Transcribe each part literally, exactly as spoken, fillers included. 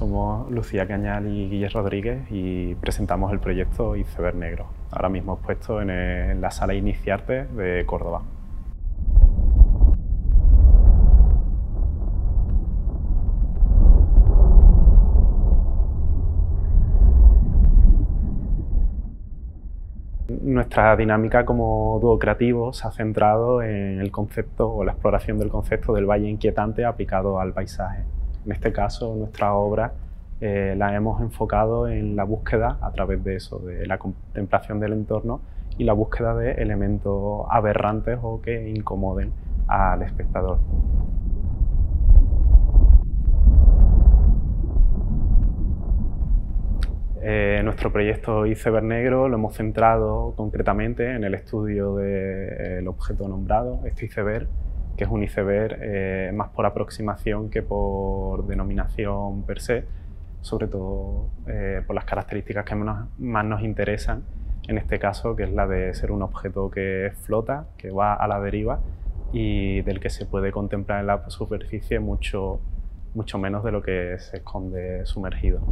somos Lucía Cañal y Guille Rodríguez y presentamos el proyecto Iceberg Negro, ahora mismo expuesto en, el, en la Sala Iniciarte de Córdoba. Nuestra dinámica como dúo creativo se ha centrado en el concepto o la exploración del concepto del valle inquietante aplicado al paisaje. En este caso, nuestra obra eh, la hemos enfocado en la búsqueda, a través de eso, de la contemplación del entorno y la búsqueda de elementos aberrantes o que incomoden al espectador. Eh, nuestro proyecto Iceberg Negro lo hemos centrado concretamente en el estudio del objeto nombrado, este iceberg, que es un iceberg eh, más por aproximación que por denominación per se, sobre todo eh, por las características que menos, más nos interesan, en este caso, que es la de ser un objeto que flota, que va a la deriva y del que se puede contemplar en la superficie mucho, mucho menos de lo que se esconde sumergido.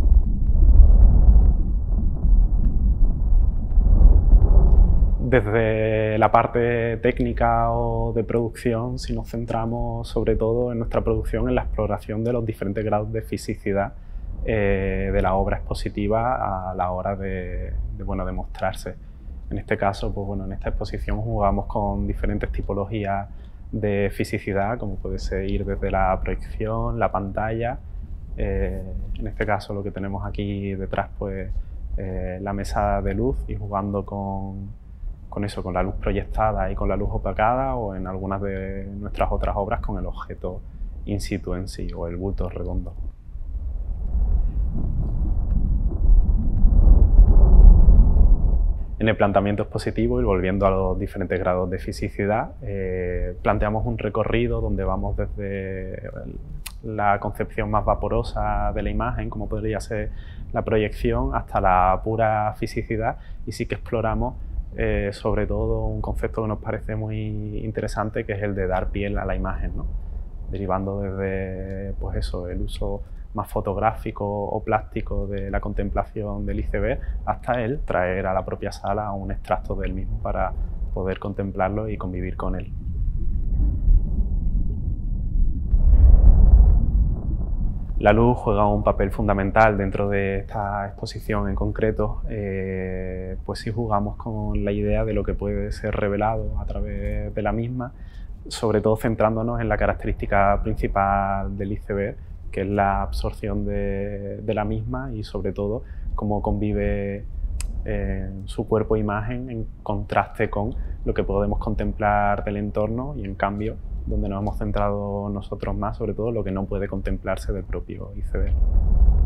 Desde la parte técnica o de producción, si nos centramos sobre todo en nuestra producción en la exploración de los diferentes grados de fisicidad eh, de la obra expositiva a la hora de, de, bueno, de mostrarse. En este caso, pues, bueno, en esta exposición jugamos con diferentes tipologías de fisicidad, como puede ser ir desde la proyección, la pantalla. Eh, en este caso lo que tenemos aquí detrás, pues eh, la mesa de luz y jugando con con eso, con la luz proyectada y con la luz opacada, o en algunas de nuestras otras obras con el objeto in situ en sí, o el bulto redondo. En el planteamiento expositivo, y volviendo a los diferentes grados de fisicidad, eh, planteamos un recorrido donde vamos desde la concepción más vaporosa de la imagen, como podría ser la proyección, hasta la pura fisicidad, y sí que exploramos Eh, sobre todo un concepto que nos parece muy interesante, que es el de dar piel a la imagen, ¿no? Derivando desde, pues eso, el uso más fotográfico o plástico de la contemplación del iceberg, hasta el traer a la propia sala un extracto del mismo para poder contemplarlo y convivir con él. La luz juega un papel fundamental dentro de esta exposición en concreto, eh, pues sí jugamos con la idea de lo que puede ser revelado a través de la misma, sobre todo centrándonos en la característica principal del iceberg, que es la absorción de, de la misma y sobre todo cómo convive eh, su cuerpo e imagen en contraste con lo que podemos contemplar del entorno, y en cambio donde nos hemos centrado nosotros más, sobre todo lo que no puede contemplarse del propio iceberg.